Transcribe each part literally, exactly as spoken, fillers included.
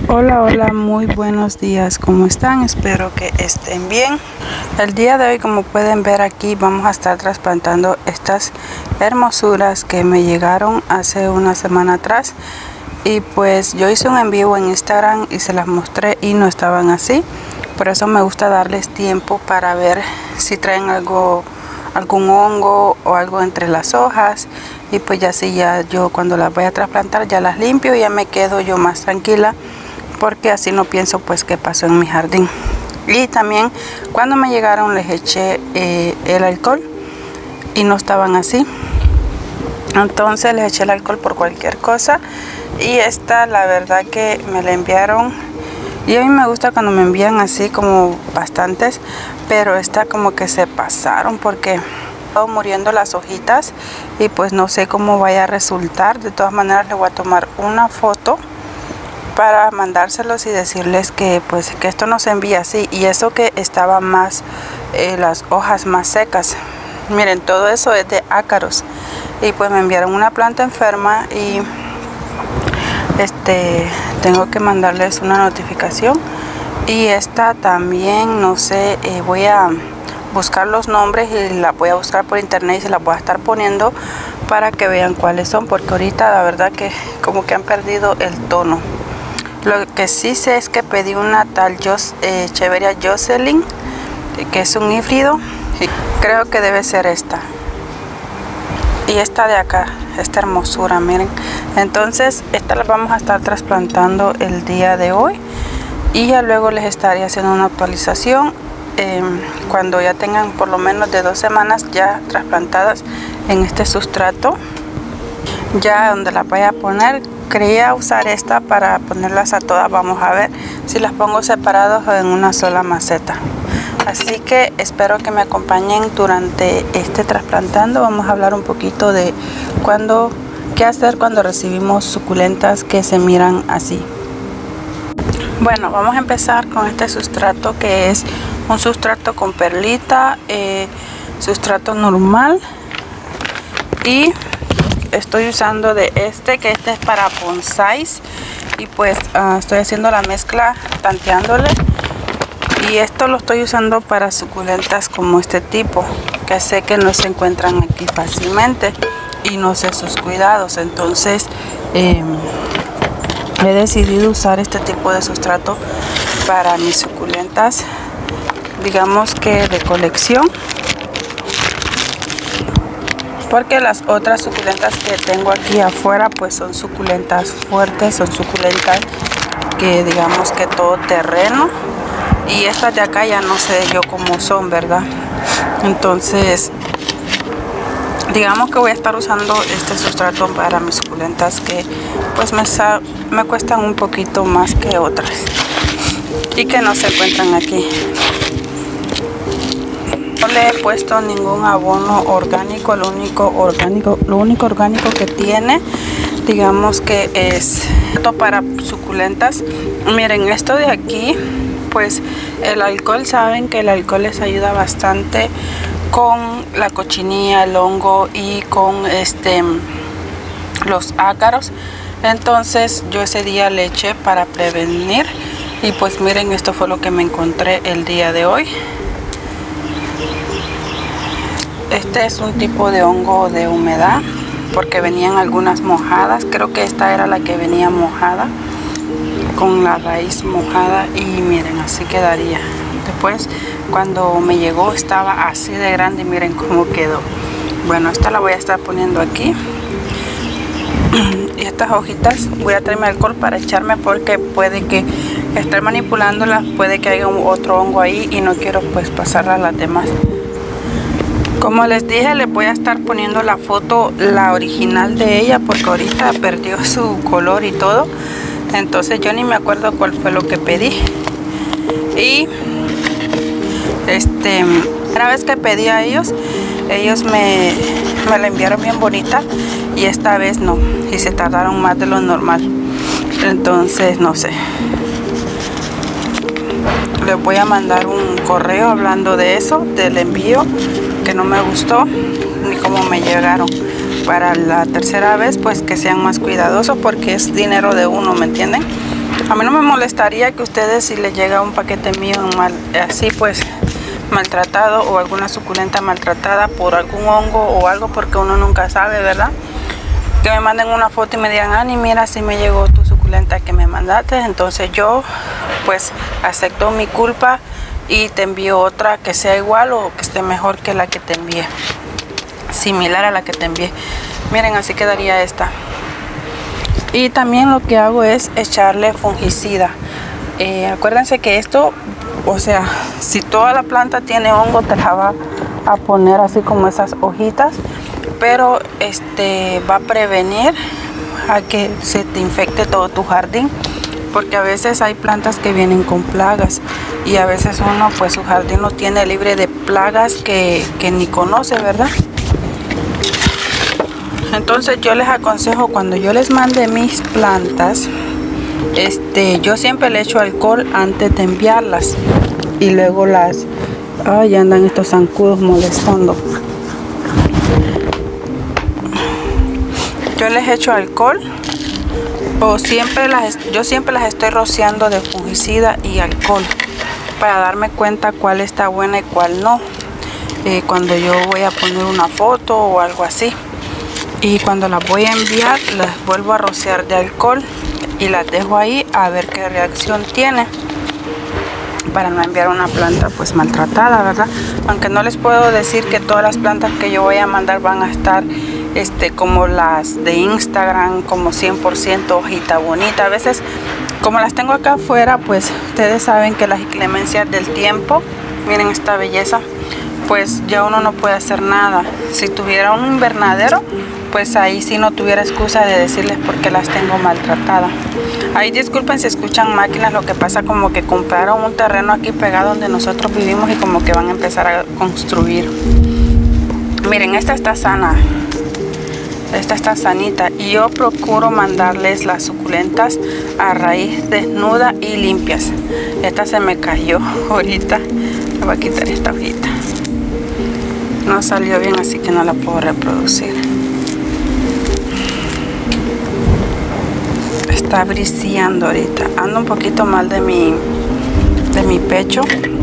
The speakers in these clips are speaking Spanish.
Hola, hola, muy buenos días, ¿cómo están? Espero que estén bien. El día de hoy, como pueden ver aquí, vamos a estar trasplantando estas hermosuras que me llegaron hace una semana atrás. Y pues yo hice un en vivo en Instagram y se las mostré y no estaban así. Por eso me gusta darles tiempo para ver si traen algo, algún hongo o algo entre las hojas. Y pues ya así ya yo cuando las voy a trasplantar ya las limpio y ya me quedo yo más tranquila, porque así no pienso pues qué pasó en mi jardín. Y también cuando me llegaron les eché eh, el alcohol y no estaban así, entonces les eché el alcohol por cualquier cosa. Y esta la verdad que me la enviaron y a mí me gusta cuando me envían así como bastantes, pero esta como que se pasaron porque están muriendo las hojitas y pues no sé cómo vaya a resultar. De todas maneras les voy a tomar una foto para mandárselos y decirles que pues que esto no se envía así. Y eso que estaba más eh, las hojas más secas, miren, todo eso es de ácaros. Y pues me enviaron una planta enferma y este tengo que mandarles una notificación. Y esta también no sé, eh, voy a buscar los nombres y la voy a buscar por internet y se las voy a estar poniendo para que vean cuáles son, porque ahorita la verdad que como que han perdido el tono. Lo que sí sé es que pedí una tal Jos, eh, Echeveria Jocelyn, que es un híbrido. Creo que debe ser esta. Y esta de acá, esta hermosura, miren. Entonces, esta la vamos a estar trasplantando el día de hoy. Y ya luego les estaré haciendo una actualización eh, cuando ya tengan por lo menos de dos semanas ya trasplantadas en este sustrato. Ya donde las vaya a poner, quería usar esta para ponerlas a todas. Vamos a ver si las pongo separados o en una sola maceta. Así que espero que me acompañen durante este trasplantando. Vamos a hablar un poquito de cuándo, qué hacer cuando recibimos suculentas que se miran así. Bueno, vamos a empezar con este sustrato, que es un sustrato con perlita, eh, sustrato normal, y estoy usando de este, que este es para bonsáis. Y pues uh, estoy haciendo la mezcla tanteándole. Y esto lo estoy usando para suculentas como este tipo, que sé que no se encuentran aquí fácilmente y no sé sus cuidados. Entonces eh, he decidido usar este tipo de sustrato para mis suculentas, digamos que de colección, porque las otras suculentas que tengo aquí afuera pues son suculentas fuertes, son suculentas que digamos que todo terreno. Y estas de acá ya no sé yo cómo son, ¿verdad? Entonces digamos que voy a estar usando este sustrato para mis suculentas que pues me, me cuestan un poquito más que otras y que no se encuentran aquí. No le he puesto ningún abono orgánico. Lo único orgánico, lo único orgánico que tiene, digamos que es para suculentas. Miren, esto de aquí, pues el alcohol, saben que el alcohol les ayuda bastante con la cochinilla, el hongo y con este los ácaros. Entonces yo ese día le eché para prevenir y pues miren, esto fue lo que me encontré el día de hoy. Este es un tipo de hongo de humedad, porque venían algunas mojadas. Creo que esta era la que venía mojada, con la raíz mojada, y miren, así quedaría. Después cuando me llegó estaba así de grande y miren cómo quedó. Bueno, esta la voy a estar poniendo aquí. Y estas hojitas voy a traerme alcohol para echarme, porque puede que estar manipulándolas, puede que haya otro hongo ahí y no quiero pues pasarla a las demás. Como les dije, les voy a estar poniendo la foto, la original de ella, porque ahorita perdió su color y todo. Entonces yo ni me acuerdo cuál fue lo que pedí. Y este, una vez que pedí a ellos, ellos me, me la enviaron bien bonita, y esta vez no, y se tardaron más de lo normal. Entonces no sé, les voy a mandar un correo hablando de eso, del envío, que no me gustó ni cómo me llegaron. Para la tercera vez pues que sean más cuidadosos, porque es dinero de uno, ¿me entienden? A mí no me molestaría que ustedes, si les llega un paquete mío mal, así pues maltratado, o alguna suculenta maltratada por algún hongo o algo, porque uno nunca sabe, ¿verdad? Que me manden una foto y me digan, Ani, mira, si me llegó tu suculenta que me mandaste, entonces yo pues acepto mi culpa y te envío otra que sea igual o que esté mejor que la que te envié, similar a la que te envié. Miren, así quedaría esta. Y también lo que hago es echarle fungicida. Eh, acuérdense que esto, o sea, si toda la planta tiene hongo, te la va a poner así como esas hojitas, pero este va a prevenir a que se te infecte todo tu jardín, porque a veces hay plantas que vienen con plagas y a veces uno pues su jardín lo tiene libre de plagas que, que ni conoce, ¿verdad? Entonces yo les aconsejo, cuando yo les mande mis plantas, este yo siempre le echo alcohol antes de enviarlas, y luego las... ay, andan estos zancudos molestando. Yo les echo alcohol, o siempre las yo siempre las estoy rociando de fungicida y alcohol para darme cuenta cuál está buena y cuál no, eh, cuando yo voy a poner una foto o algo así. Y cuando las voy a enviar, las vuelvo a rociar de alcohol y las dejo ahí a ver qué reacción tiene, para no enviar una planta pues maltratada, ¿verdad? Aunque no les puedo decir que todas las plantas que yo voy a mandar van a estar este como las de Instagram, como cien por ciento hojita bonita. A veces, como las tengo acá afuera, pues ustedes saben que las inclemencias del tiempo, miren esta belleza, pues ya uno no puede hacer nada. Si tuviera un invernadero, pues ahí sí no tuviera excusa de decirles por qué las tengo maltratadas. Ahí disculpen si escuchan máquinas, lo que pasa como que compraron un terreno aquí pegado donde nosotros vivimos y como que van a empezar a construir. Miren, esta está sana, esta está sanita, y yo procuro mandarles las suculentas a raíz desnuda y limpias. Esta se me cayó ahorita, le voy a quitar esta hojita, no salió bien, así que no la puedo reproducir. Está briciando ahorita. Ando un poquito mal de mi de mi pecho.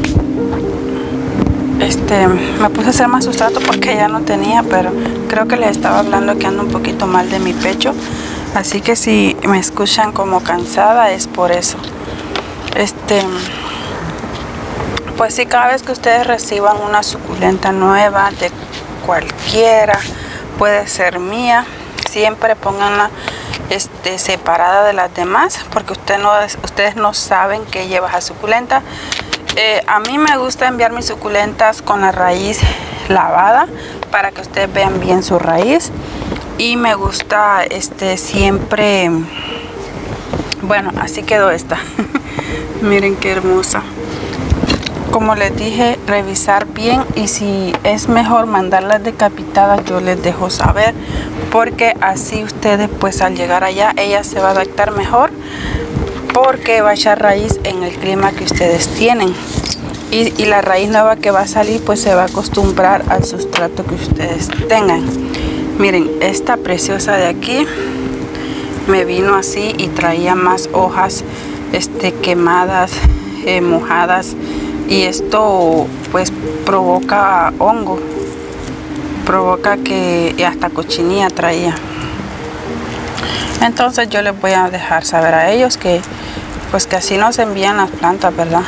Este me puse a hacer más sustrato porque ya no tenía, pero creo que les estaba hablando que ando un poquito mal de mi pecho, así que si me escuchan como cansada es por eso. Este pues sí, cada vez que ustedes reciban una suculenta nueva de cualquiera, puede ser mía, siempre pónganla Este, separada de las demás, porque usted no, ustedes no saben qué lleva a suculenta. Eh, a mí me gusta enviar mis suculentas con la raíz lavada para que ustedes vean bien su raíz, y me gusta este siempre, bueno, así quedó esta. Miren qué hermosa. Como les dije, revisar bien, y si es mejor mandarlas decapitadas, yo les dejo saber, porque así ustedes pues al llegar allá ella se va a adaptar mejor, porque va a echar raíz en el clima que ustedes tienen, y, y la raíz nueva que va a salir pues se va a acostumbrar al sustrato que ustedes tengan. Miren, esta preciosa de aquí me vino así y traía más hojas este, quemadas, eh, mojadas, y esto pues provoca hongo, provoca que hasta cochinilla traía. Entonces yo les voy a dejar saber a ellos que pues que así nos envían las plantas, ¿verdad?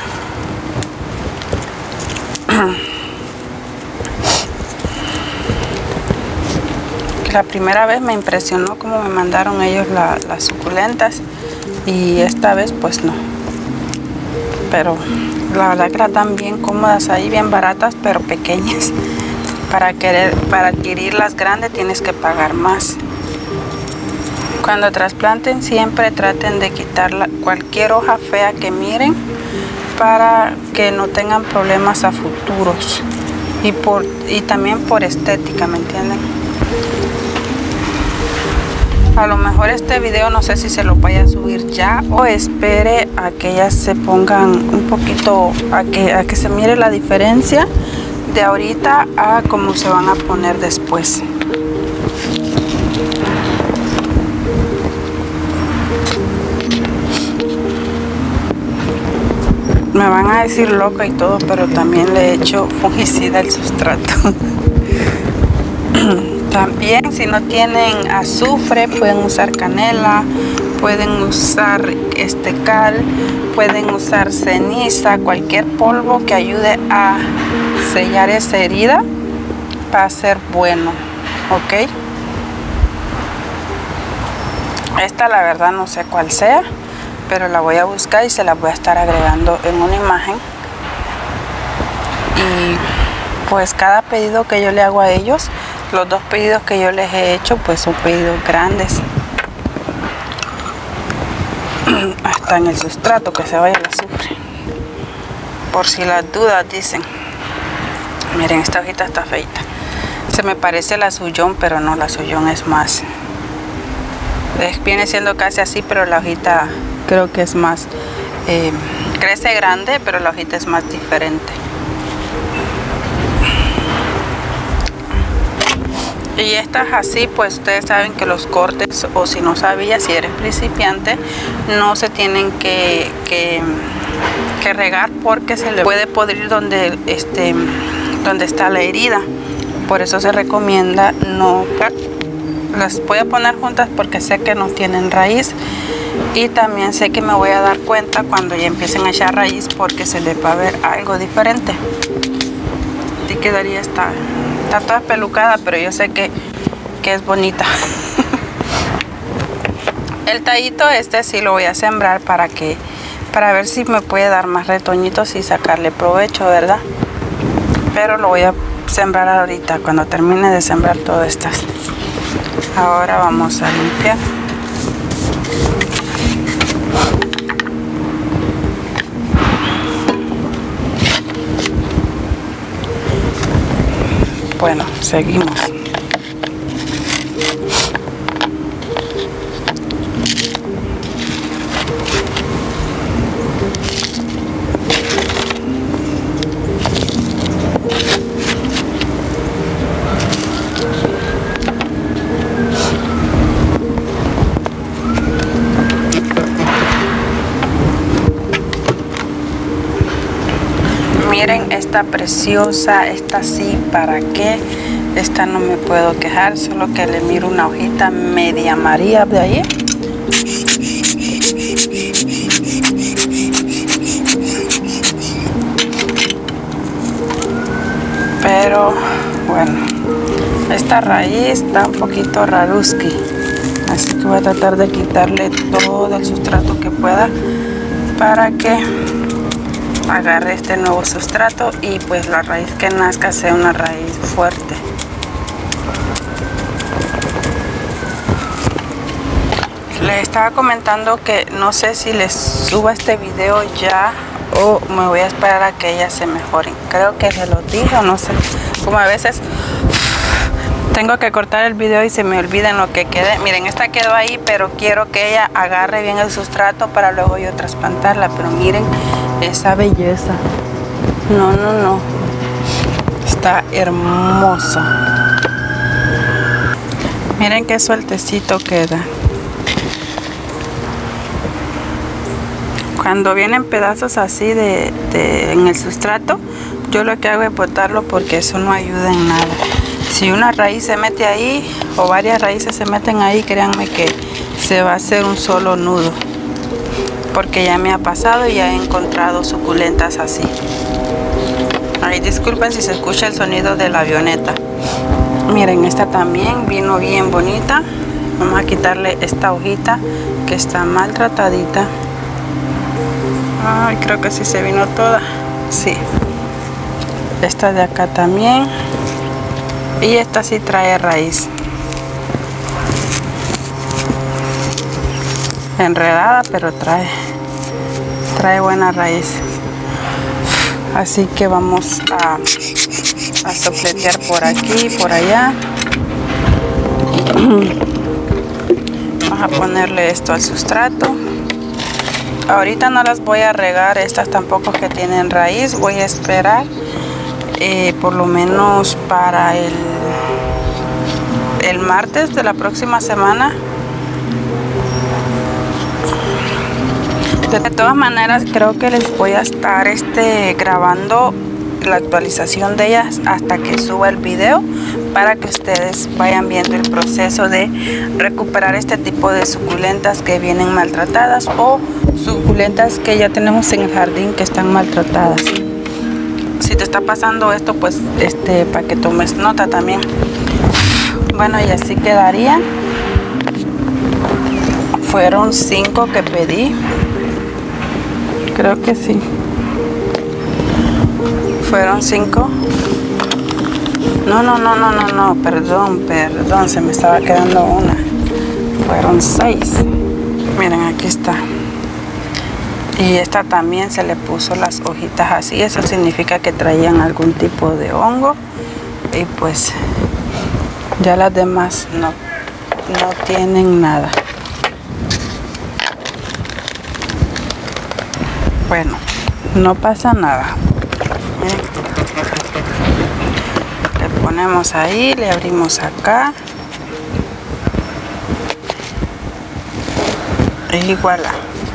La primera vez me impresionó cómo me mandaron ellos la, las suculentas, y esta vez pues no, pero la verdad que las dan bien cómodas ahí, bien baratas pero pequeñas. Para querer para adquirir las grandes tienes que pagar más. Cuando trasplanten siempre traten de quitar la, cualquier hoja fea que miren, para que no tengan problemas a futuros, y por y también por estética, ¿me entienden? A lo mejor este video no sé si se lo vaya a subir ya, o espere a que ellas se pongan un poquito, a que, a que se mire la diferencia de ahorita a cómo se van a poner después. a decir loca y todo, pero también le he hecho fungicida al sustrato. También si no tienen azufre pueden usar canela, pueden usar este cal, pueden usar ceniza, cualquier polvo que ayude a sellar esa herida va a ser bueno, ok. Esta la verdad no sé cuál sea, pero la voy a buscar y se la voy a estar agregando en una imagen. Y pues cada pedido que yo le hago a ellos, los dos pedidos que yo les he hecho pues son pedidos grandes. Hasta en el sustrato que se vaya el azufre, por si las dudas dicen. Miren, esta hojita está feita, se me parece la suyón, pero no, la suyón es más, es, viene siendo casi así, pero la hojita creo que es más, eh, crece grande, pero la hojita es más diferente. Y estas así, pues ustedes saben que los cortes, o si no sabías, si eres principiante, no se tienen que, que, que regar porque se le puede podrir donde, este, donde está la herida. Por eso se recomienda no. Las voy a poner juntas porque sé que no tienen raíz, y también sé que me voy a dar cuenta cuando ya empiecen a echar raíz porque se les va a ver algo diferente. Así quedaría esta. Está toda pelucada, pero yo sé que, que es bonita. El tallito este sí lo voy a sembrar para que para ver si me puede dar más retoñitos y sacarle provecho, ¿verdad? Pero lo voy a sembrar ahorita cuando termine de sembrar todas estas. Ahora vamos a limpiar. Bueno, seguimos. Miren esta preciosa, esta sí, ¿para qué? Esta no me puedo quejar, solo que le miro una hojita media amarilla de ahí. Pero bueno, esta raíz está un poquito raruski, así que voy a tratar de quitarle todo el sustrato que pueda para que agarre este nuevo sustrato y pues la raíz que nazca sea una raíz fuerte. Les estaba comentando que no sé si les suba este video ya o me voy a esperar a que ellas se mejoren. Creo que se lo dije o no sé, como a veces tengo que cortar el video y se me olvida en lo que quede. Miren, esta quedó ahí, pero quiero que ella agarre bien el sustrato para luego yo trasplantarla. Pero miren esa belleza. No, no, no. Está hermoso. Miren qué sueltecito queda. Cuando vienen pedazos así de, de en el sustrato, yo lo que hago es botarlo porque eso no ayuda en nada. Si una raíz se mete ahí o varias raíces se meten ahí, créanme que se va a hacer un solo nudo, porque ya me ha pasado y ya he encontrado suculentas así. Ay, disculpen si se escucha el sonido de la avioneta. Miren, esta también vino bien bonita. Vamos a quitarle esta hojita que está maltratadita. Ay, creo que sí se vino toda. Sí. Esta de acá también. Y esta sí trae raíz. Enredada, pero trae. Trae buena raíz. Así que vamos a, a sopletear por aquí, por allá. Vamos a ponerle esto al sustrato. Ahorita no las voy a regar, estas tampoco que tienen raíz. Voy a esperar eh, por lo menos para el, el martes de la próxima semana. De todas maneras, creo que les voy a estar este, grabando la actualización de ellas hasta que suba el video, para que ustedes vayan viendo el proceso de recuperar este tipo de suculentas que vienen maltratadas, o suculentas que ya tenemos en el jardín que están maltratadas. Si te está pasando esto, pues este para que tomes nota también. Bueno, y así quedaría. Fueron cinco que pedí, creo que sí, fueron cinco. No, no, no, no, no, no, perdón, perdón, se me estaba quedando una. Fueron seis. Miren, aquí está. Y esta también se le puso las hojitas así. Eso significa que traían algún tipo de hongo. Y pues ya las demás no, no tienen nada. Bueno, no pasa nada. Miren. Le ponemos ahí, le abrimos acá. Y voilà.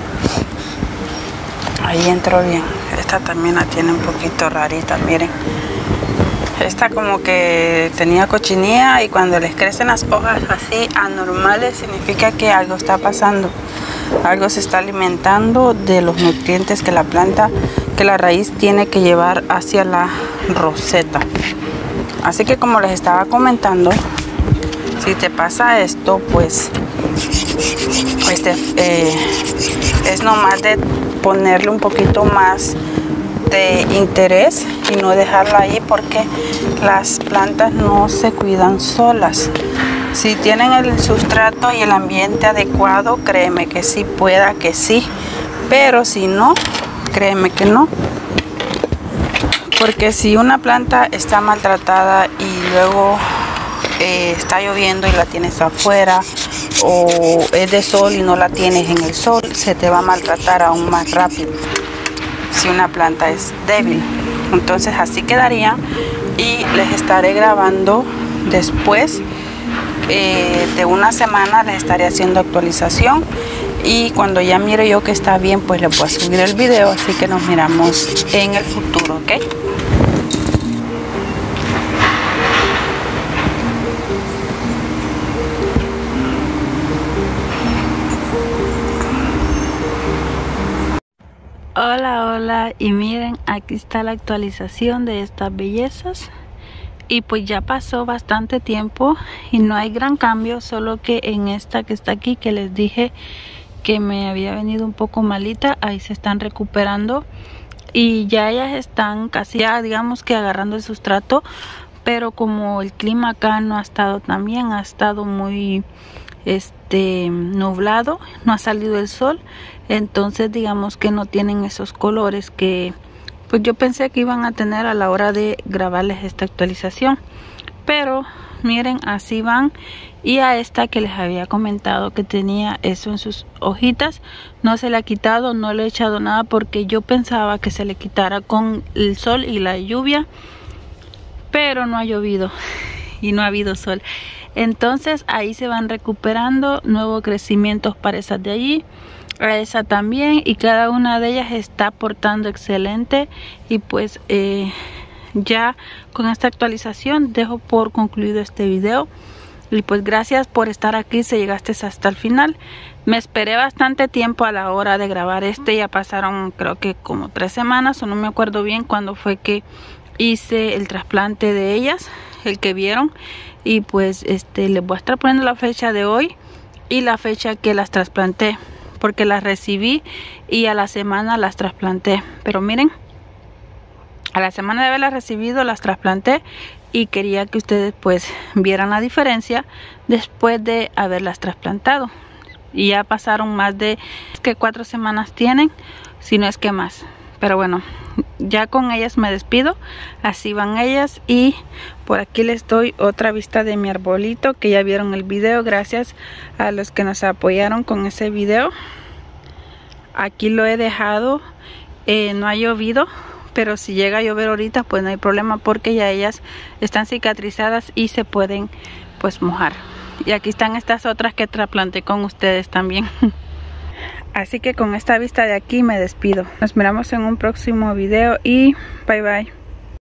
Ahí entró bien. Esta también la tiene un poquito rarita, miren. Esta como que tenía cochinilla, y cuando les crecen las hojas así anormales, significa que algo está pasando. Algo se está alimentando de los nutrientes que la planta, que la raíz tiene que llevar hacia la roseta. Así que, como les estaba comentando, si te pasa esto, pues este, eh, es nomás de ponerle un poquito más de interés y no dejarla ahí, porque las plantas no se cuidan solas. Si tienen el sustrato y el ambiente adecuado, créeme que sí, pueda que sí, pero si no, créeme que no. Porque si una planta está maltratada y luego eh, está lloviendo y la tienes afuera, o es de sol y no la tienes en el sol, se te va a maltratar aún más rápido si una planta es débil. Entonces así quedaría, y les estaré grabando después eh, de una semana. Les estaré haciendo actualización, y cuando ya mire yo que está bien, pues le voy a subir el video. Así que nos miramos en el futuro, ¿ok? Hola, hola, y miren, aquí está la actualización de estas bellezas. Y pues ya pasó bastante tiempo y no hay gran cambio, solo que en esta que está aquí, que les dije que me había venido un poco malita, ahí se están recuperando y ya ellas están casi ya, digamos que agarrando el sustrato. Pero como el clima acá no ha estado tan bien, ha estado muy este nublado, no ha salido el sol, entonces digamos que no tienen esos colores que pues yo pensé que iban a tener a la hora de grabarles esta actualización. Pero miren, así van. Y a esta que les había comentado que tenía eso en sus hojitas, no se le ha quitado, no le he echado nada, porque yo pensaba que se le quitara con el sol y la lluvia, pero no ha llovido y no ha habido sol. Entonces ahí se van recuperando, nuevos crecimientos para esas de allí, a esa también, y cada una de ellas está portando excelente. Y pues eh, ya con esta actualización dejo por concluido este video. Y pues gracias por estar aquí si llegaste hasta el final. Me esperé bastante tiempo a la hora de grabar este, ya pasaron creo que como tres semanas, o no me acuerdo bien cuándo fue que hice el trasplante de ellas, el que vieron. Y pues este les voy a estar poniendo la fecha de hoy y la fecha que las trasplanté, porque las recibí y a la semana las trasplanté. Pero miren, a la semana de haberlas recibido las trasplanté, y quería que ustedes pues vieran la diferencia después de haberlas trasplantado. Y ya pasaron más de que cuatro semanas tienen, si no es que más. Pero bueno, ya con ellas me despido. Así van ellas. Y por aquí les doy otra vista de mi arbolito, que ya vieron el video. Gracias a los que nos apoyaron con ese video. Aquí lo he dejado, eh, no ha llovido, pero si llega a llover ahorita pues no hay problema, porque ya ellas están cicatrizadas y se pueden pues mojar. Y aquí están estas otras que trasplanté con ustedes también. Así que con esta vista de aquí me despido. Nos miramos en un próximo video y bye bye.